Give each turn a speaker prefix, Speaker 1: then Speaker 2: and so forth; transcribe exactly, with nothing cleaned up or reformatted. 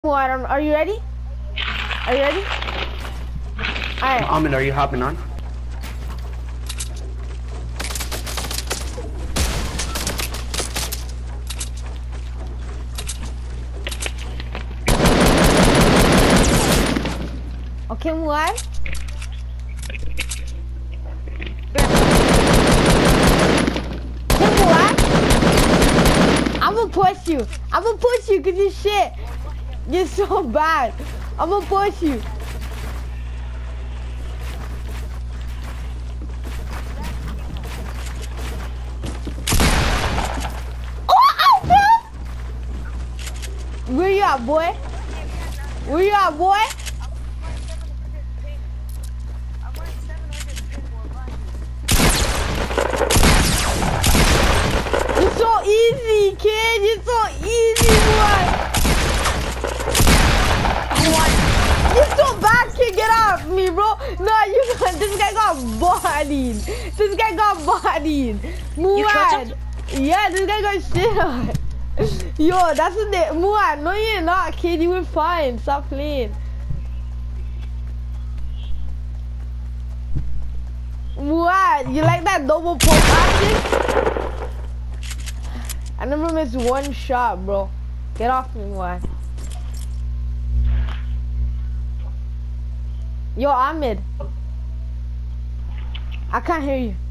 Speaker 1: What? Are you ready? Are you ready? Alright.
Speaker 2: Ahmed, are you hopping on?
Speaker 1: Okay, Muad. Okay, Muad. I'm gonna push you. I'm gonna push you because you're shit. You're so bad. I'm gonna push you. Oh, ow, bro! Where you at, boy? Where you at, boy? You're so easy, kid. You're so easy, boy. You're so bad, kid. Get off me, bro. No, you got this guy got bodied. This guy got bodied. Muad. Yeah, this guy got shit on. Yo, that's what they Muad. No, you're not, kid. You were fine. Stop playing. Muad, you like that double poke action? I never missed one shot, bro. Get off me, Muad. Yo, Ahmed. I can't hear you.